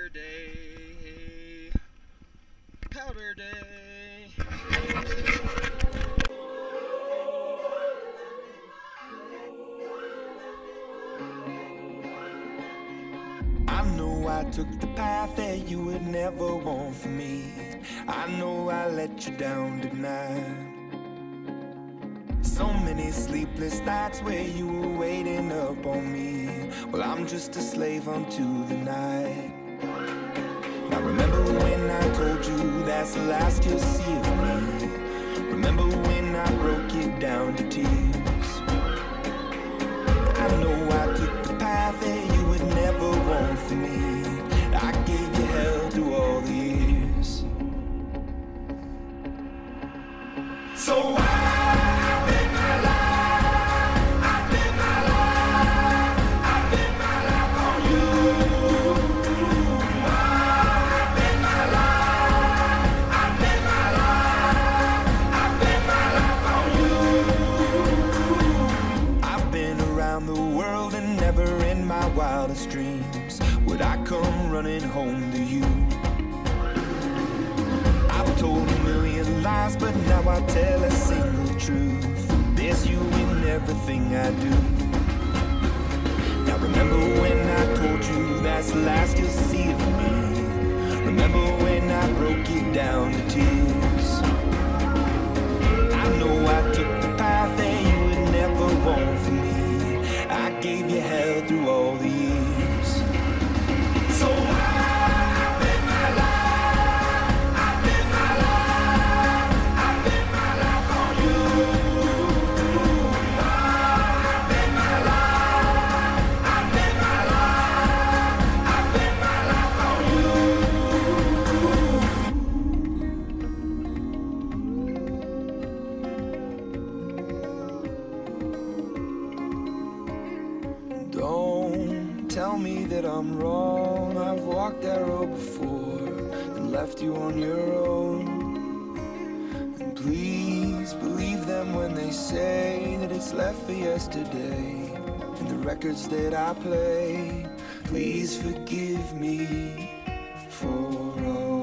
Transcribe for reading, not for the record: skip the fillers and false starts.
powder day, powder day. I know I took the path that you would never want for me. I know I let you down tonight. So many sleepless nights where you were waiting up on me. Well, I'm just a slave unto the night. Now remember when I told you that's the last you'll see of me. Remember when I broke you down to tears. I know I took the path that you would never want for me. I gave you hell through all the years. So wildest dreams would I come running home to you. I've told a million lies, but now I tell a single truth. There's you in everything I do. Now remember when I told you that's the last you'll see of me. Remember when I broke you down to tears. I know I took the path that you would never want for me. I gave you hell through all the years. So I bet my life, I bet my life, I bet my life on you. I bet my life, I bet my life, I bet my life on you. Don't tell me that I'm wrong. I've walked that road before and left you on your own. And please believe them when they say that it's left for yesterday. And the records that I play, please forgive me for all.